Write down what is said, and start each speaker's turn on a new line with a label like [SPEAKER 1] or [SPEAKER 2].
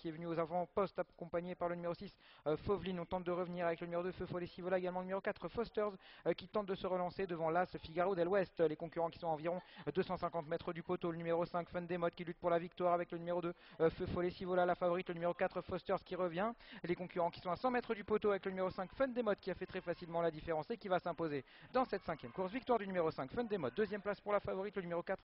[SPEAKER 1] qui est venu aux avant-postes accompagné par le numéro 6 Fauveline. On tente de revenir avec le numéro 2 Feu Follet Sivola, également le numéro 4 Fosters qui tente de se relancer devant l'As Figaro del Ouest. Les concurrents qui sont à environ 250 mètres du poteau, le numéro 5 Fun des Modes qui lutte pour la victoire avec le numéro 2 Feu Follet Sivola, la favorite, le numéro 4 Fosters qui revient. Les concurrents qui sont à 100 mètres du poteau avec le numéro 5 Fun des Modes qui a fait très facilement la différence et qui va s'imposer dans cette cinquième course. Victoire du numéro 5 Fun des Modes, deuxième place pour la favorite, le numéro 4